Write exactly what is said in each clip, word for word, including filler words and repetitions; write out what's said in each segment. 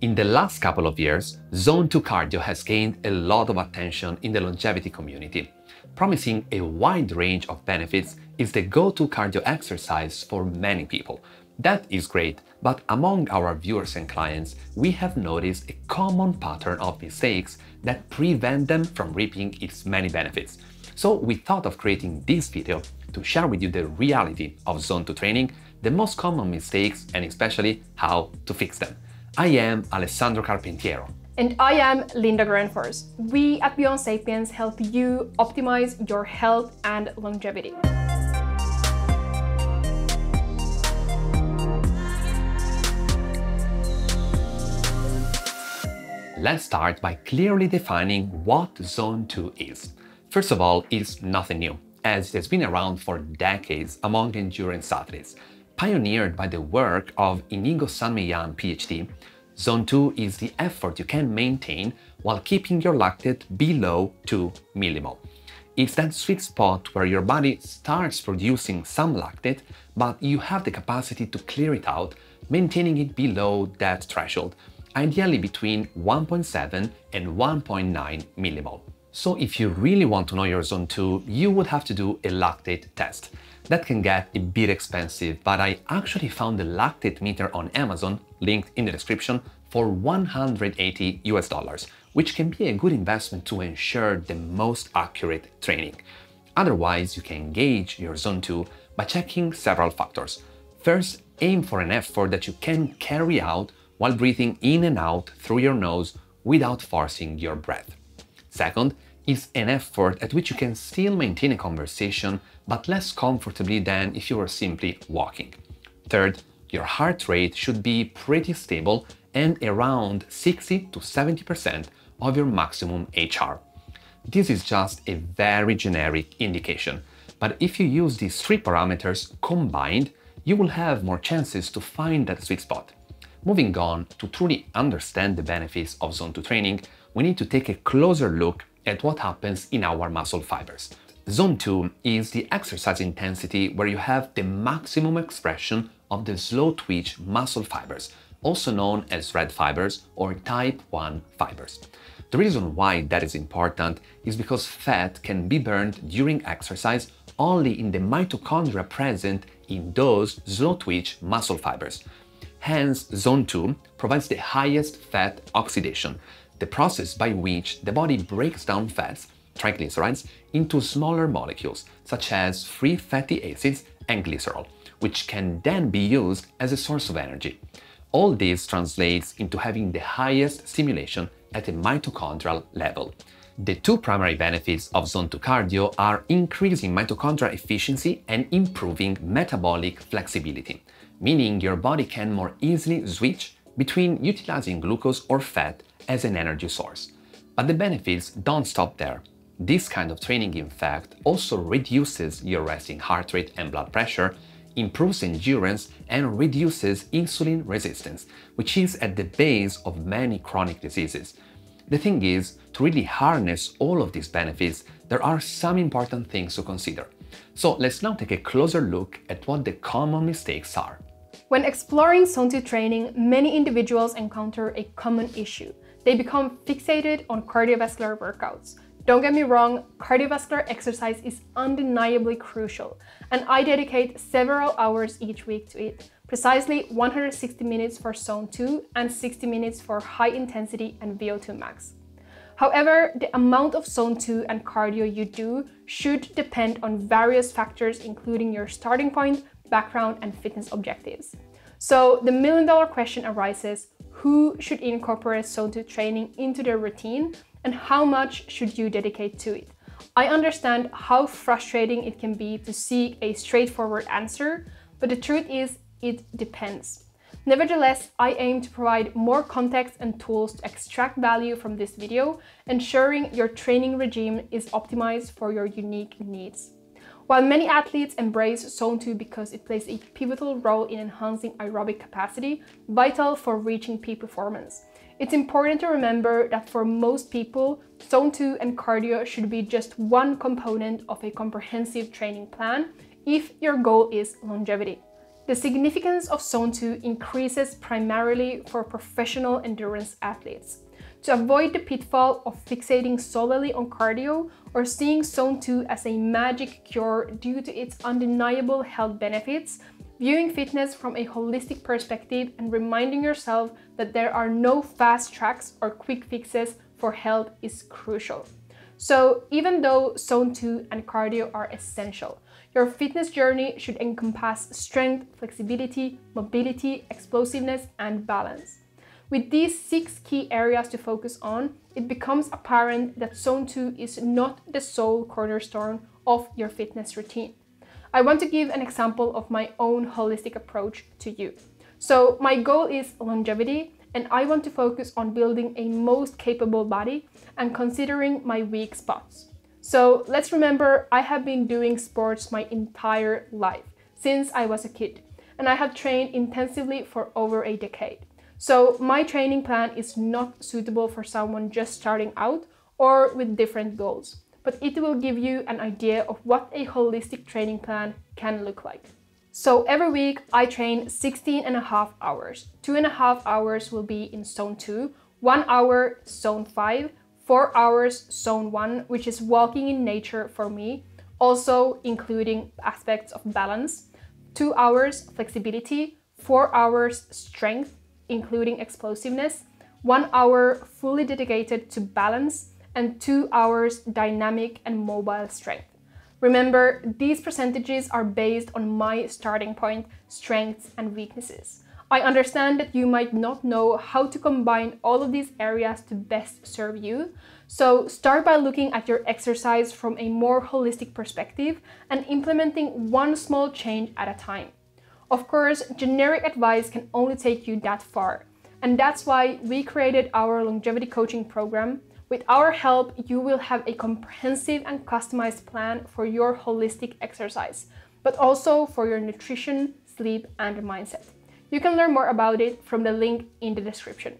In the last couple of years, Zone two cardio has gained a lot of attention in the longevity community. Promising a wide range of benefits, is the go-to cardio exercise for many people. That is great, but among our viewers and clients, we have noticed a common pattern of mistakes that prevent them from reaping its many benefits. So we thought of creating this video to share with you the reality of Zone two training, the most common mistakes, and especially how to fix them. I am Alessandro Carpentiero. And I am Linda Grenfors. We at Beyond Sapiens help you optimize your health and longevity. Let's start by clearly defining what Zone two is. First of all, it's nothing new, as it has been around for decades among endurance athletes. Pioneered by the work of Inigo Sanmeyan, PhD, Zone two is the effort you can maintain while keeping your lactate below two millimole. It's that sweet spot where your body starts producing some lactate, but you have the capacity to clear it out, maintaining it below that threshold, ideally between one point seven and one point nine millimole. So if you really want to know your Zone two, you would have to do a lactate test. That can get a bit expensive, but I actually found the lactate meter on Amazon, linked in the description, for one hundred eighty US dollars, which can be a good investment to ensure the most accurate training. Otherwise, you can gauge your Zone two by checking several factors. First, aim for an effort that you can carry out while breathing in and out through your nose without forcing your breath. Second, is an effort at which you can still maintain a conversation, but less comfortably than if you were simply walking. Third, your heart rate should be pretty stable and around sixty to seventy percent of your maximum H R. This is just a very generic indication, but if you use these three parameters combined, you will have more chances to find that sweet spot. Moving on, to truly understand the benefits of Zone two training, we need to take a closer look at what happens in our muscle fibers. Zone two is the exercise intensity where you have the maximum expression of the slow twitch muscle fibers, also known as red fibers or type one fibers. The reason why that is important is because fat can be burned during exercise only in the mitochondria present in those slow twitch muscle fibers. Hence, Zone two provides the highest fat oxidation, the process by which the body breaks down fats, triglycerides, into smaller molecules, such as free fatty acids and glycerol, which can then be used as a source of energy. All this translates into having the highest stimulation at a mitochondrial level. The two primary benefits of Zone two cardio are increasing mitochondrial efficiency and improving metabolic flexibility, meaning your body can more easily switch between utilizing glucose or fat as an energy source. But the benefits don't stop there. This kind of training, in fact, also reduces your resting heart rate and blood pressure, improves endurance, and reduces insulin resistance, which is at the base of many chronic diseases. The thing is, to really harness all of these benefits, there are some important things to consider. So let's now take a closer look at what the common mistakes are. When exploring Zone two training, many individuals encounter a common issue. They become fixated on cardiovascular workouts. Don't get me wrong, cardiovascular exercise is undeniably crucial, and I dedicate several hours each week to it. Precisely one hundred sixty minutes for Zone two and sixty minutes for high intensity and V O two max. However, the amount of Zone two and cardio you do should depend on various factors, including your starting point, background, and fitness objectives. So the million dollar question arises: who should incorporate Zone two training into their routine, and how much should you dedicate to it? I understand how frustrating it can be to seek a straightforward answer, but the truth is, it depends. Nevertheless, I aim to provide more context and tools to extract value from this video, ensuring your training regime is optimized for your unique needs. While many athletes embrace Zone two because it plays a pivotal role in enhancing aerobic capacity, vital for reaching peak performance, it's important to remember that for most people, Zone two and cardio should be just one component of a comprehensive training plan if your goal is longevity. The significance of Zone two increases primarily for professional endurance athletes. To avoid the pitfall of fixating solely on cardio or seeing Zone two as a magic cure due to its undeniable health benefits, viewing fitness from a holistic perspective and reminding yourself that there are no fast tracks or quick fixes for health is crucial. So even though Zone two and cardio are essential, your fitness journey should encompass strength, flexibility, mobility, explosiveness, and balance. With these six key areas to focus on, it becomes apparent that Zone two is not the sole cornerstone of your fitness routine. I want to give an example of my own holistic approach to you. So my goal is longevity, and I want to focus on building a most capable body and considering my weak spots. So let's remember, I have been doing sports my entire life, since I was a kid, and I have trained intensively for over a decade. So my training plan is not suitable for someone just starting out or with different goals, but it will give you an idea of what a holistic training plan can look like. So every week I train sixteen and a half hours. Two and a half hours will be in Zone two, one hour Zone five, four hours Zone one, which is walking in nature for me, also including aspects of balance, two hours flexibility, four hours strength, including explosiveness, one hour fully dedicated to balance, and two hours dynamic and mobile strength. Remember, these percentages are based on my starting point, strengths, and weaknesses. I understand that you might not know how to combine all of these areas to best serve you, so start by looking at your exercise from a more holistic perspective and implementing one small change at a time. Of course, generic advice can only take you that far, and that's why we created our longevity coaching program. With our help, you will have a comprehensive and customized plan for your holistic exercise, but also for your nutrition, sleep, and mindset. You can learn more about it from the link in the description.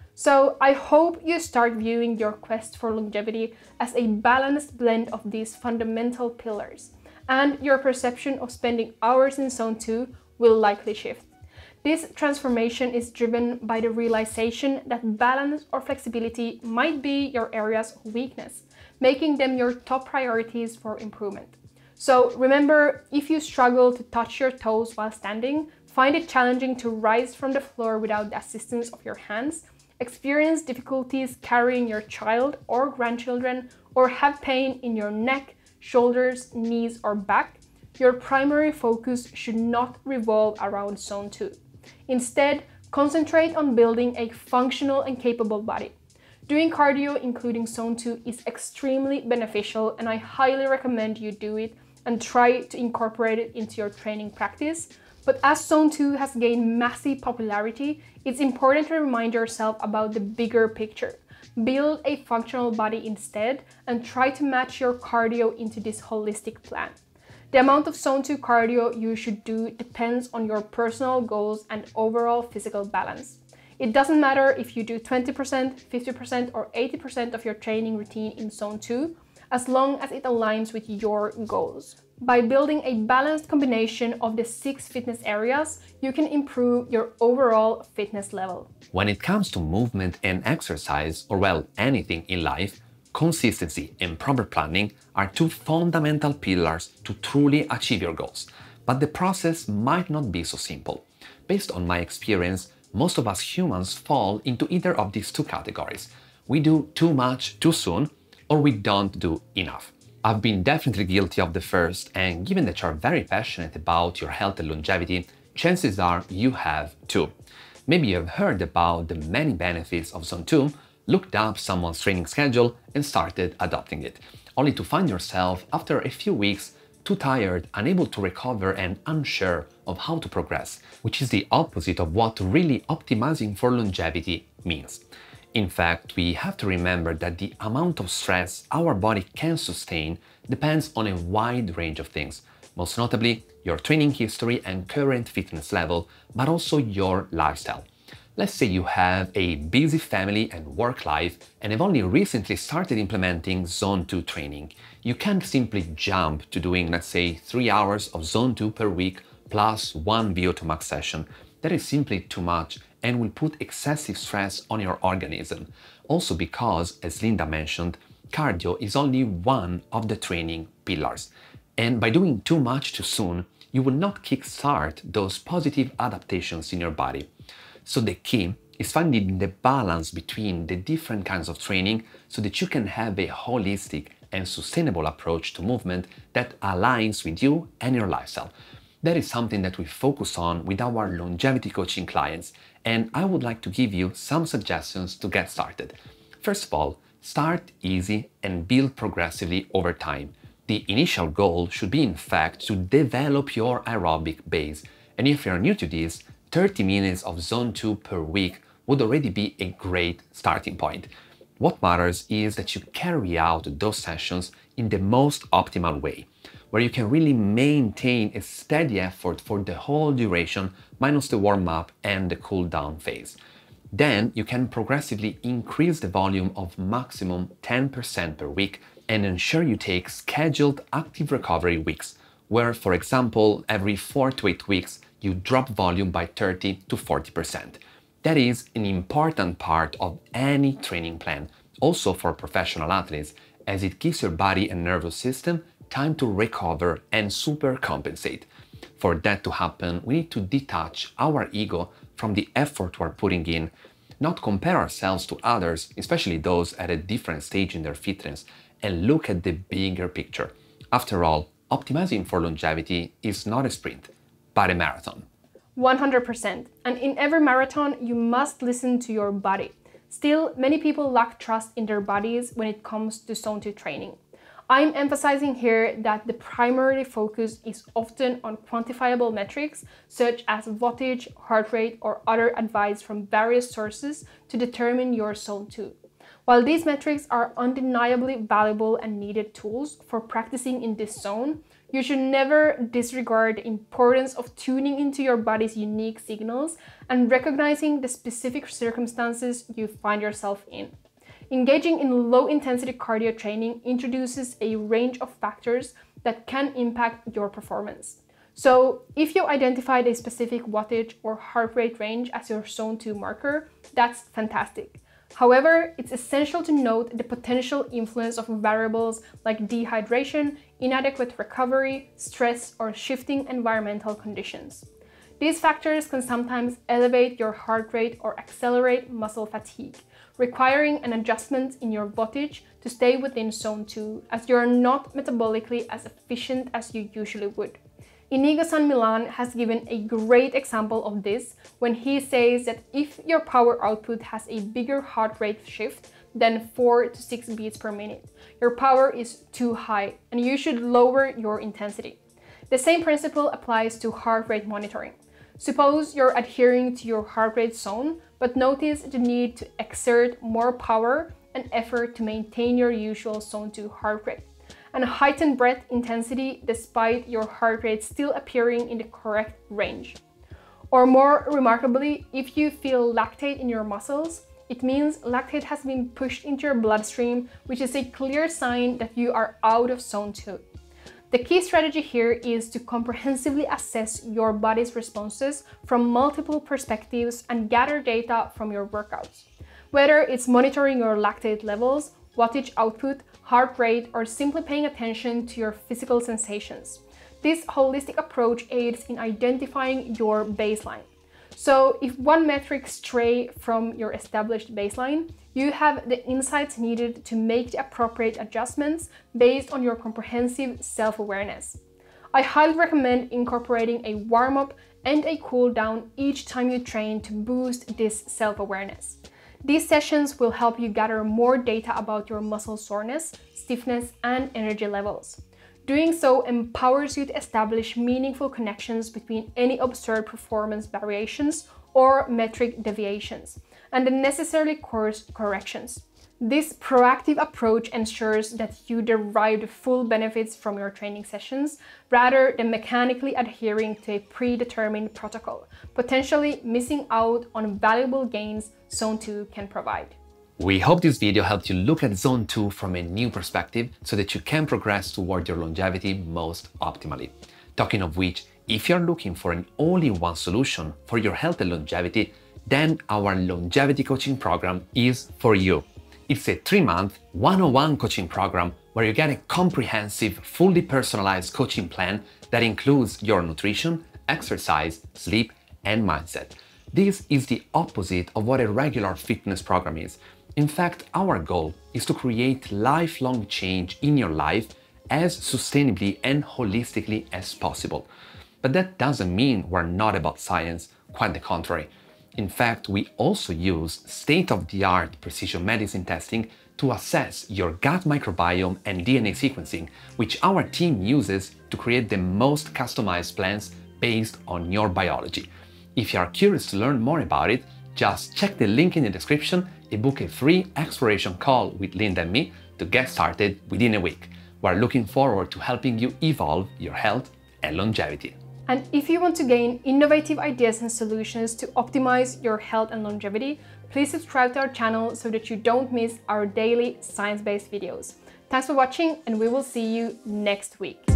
So I hope you start viewing your quest for longevity as a balanced blend of these fundamental pillars, and your perception of spending hours in Zone two will likely shift. This transformation is driven by the realization that balance or flexibility might be your areas of weakness, making them your top priorities for improvement. So remember, if you struggle to touch your toes while standing, find it challenging to rise from the floor without the assistance of your hands, experience difficulties carrying your child or grandchildren, or have pain in your neck, shoulders, knees, or back, your primary focus should not revolve around Zone two. Instead, concentrate on building a functional and capable body. Doing cardio, including Zone two, is extremely beneficial, and I highly recommend you do it and try to incorporate it into your training practice. But as Zone two has gained massive popularity, it's important to remind yourself about the bigger picture. Build a functional body instead and try to match your cardio into this holistic plan. The amount of Zone two cardio you should do depends on your personal goals and overall physical balance. It doesn't matter if you do twenty percent, fifty percent, or eighty percent of your training routine in Zone two, as long as it aligns with your goals. By building a balanced combination of the six fitness areas, you can improve your overall fitness level. When it comes to movement and exercise, or well, anything in life, consistency and proper planning are two fundamental pillars to truly achieve your goals. But the process might not be so simple. Based on my experience, most of us humans fall into either of these two categories. We do too much too soon, or we don't do enough. I've been definitely guilty of the first, and given that you're very passionate about your health and longevity, chances are you have too. Maybe you've heard about the many benefits of Zone two, looked up someone's training schedule and started adopting it, only to find yourself after a few weeks too tired, unable to recover, and unsure of how to progress, which is the opposite of what really optimizing for longevity means. In fact, we have to remember that the amount of stress our body can sustain depends on a wide range of things, most notably your training history and current fitness level, but also your lifestyle. Let's say you have a busy family and work life and have only recently started implementing Zone two training. You can't simply jump to doing, let's say, three hours of Zone two per week plus one V O two max session. That is simply too much and will put excessive stress on your organism. Also because, as Linda mentioned, cardio is only one of the training pillars. And by doing too much too soon, you will not kickstart those positive adaptations in your body. So the key is finding the balance between the different kinds of training so that you can have a holistic and sustainable approach to movement that aligns with you and your lifestyle. That is something that we focus on with our longevity coaching clients, and I would like to give you some suggestions to get started. First of all, start easy and build progressively over time. The initial goal should be, in fact, to develop your aerobic base. And if you're new to this, thirty minutes of zone two per week would already be a great starting point. What matters is that you carry out those sessions in the most optimal way, where you can really maintain a steady effort for the whole duration, minus the warm-up and the cool-down phase. Then you can progressively increase the volume of maximum ten percent per week and ensure you take scheduled active recovery weeks, where, for example, every four to eight weeks, you drop volume by thirty to forty percent. That is an important part of any training plan, also for professional athletes, as it gives your body and nervous system time to recover and supercompensate. For that to happen, we need to detach our ego from the effort we're putting in, not compare ourselves to others, especially those at a different stage in their fitness, and look at the bigger picture. After all, optimizing for longevity is not a sprint, but a marathon. one hundred percent. And in every marathon, you must listen to your body. Still, many people lack trust in their bodies when it comes to zone two training. I'm emphasizing here that the primary focus is often on quantifiable metrics such as wattage, heart rate, or other advice from various sources to determine your zone two. While these metrics are undeniably valuable and needed tools for practicing in this zone, you should never disregard the importance of tuning into your body's unique signals and recognizing the specific circumstances you find yourself in. Engaging in low-intensity cardio training introduces a range of factors that can impact your performance. So, if you identified a specific wattage or heart rate range as your zone two marker, that's fantastic. However, it's essential to note the potential influence of variables like dehydration, inadequate recovery, stress, or shifting environmental conditions. These factors can sometimes elevate your heart rate or accelerate muscle fatigue, requiring an adjustment in your wattage to stay within zone two, as you are not metabolically as efficient as you usually would. Inigo San Milan has given a great example of this when he says that if your power output has a bigger heart rate shift than four to six beats per minute, your power is too high and you should lower your intensity. The same principle applies to heart rate monitoring. Suppose you're adhering to your heart rate zone, but notice the need to exert more power and effort to maintain your usual zone two heart rate, and heighten breath intensity despite your heart rate still appearing in the correct range. Or more remarkably, if you feel lactate in your muscles, it means lactate has been pushed into your bloodstream, which is a clear sign that you are out of zone two. The key strategy here is to comprehensively assess your body's responses from multiple perspectives and gather data from your workouts. Whether it's monitoring your lactate levels, wattage output, heart rate, or simply paying attention to your physical sensations. This holistic approach aids in identifying your baseline. So if one metric stray from your established baseline, you have the insights needed to make the appropriate adjustments based on your comprehensive self-awareness. I highly recommend incorporating a warm-up and a cool-down each time you train to boost this self-awareness. These sessions will help you gather more data about your muscle soreness, stiffness, and energy levels. Doing so empowers you to establish meaningful connections between any observed performance variations or metric deviations, and the necessary course corrections. This proactive approach ensures that you derive the full benefits from your training sessions rather than mechanically adhering to a predetermined protocol, potentially missing out on valuable gains zone two can provide. We hope this video helped you look at zone two from a new perspective so that you can progress toward your longevity most optimally. Talking of which, If you're looking for an all-in-one solution for your health and longevity, then our longevity coaching program is for you. It's a three-month, one-on-one coaching program where you get a comprehensive, fully personalized coaching plan that includes your nutrition, exercise, sleep, and mindset. This is the opposite of what a regular fitness program is. In fact, our goal is to create lifelong change in your life as sustainably and holistically as possible. But that doesn't mean we're not about science, quite the contrary. In fact, we also use state-of-the-art precision medicine testing to assess your gut microbiome and D N A sequencing, which our team uses to create the most customized plans based on your biology. If you are curious to learn more about it, just check the link in the description and book a free exploration call with Linda and me to get started within a week. We're looking forward to helping you evolve your health and longevity. And if you want to gain innovative ideas and solutions to optimize your health and longevity, please subscribe to our channel so that you don't miss our daily science-based videos. Thanks for watching, and we will see you next week.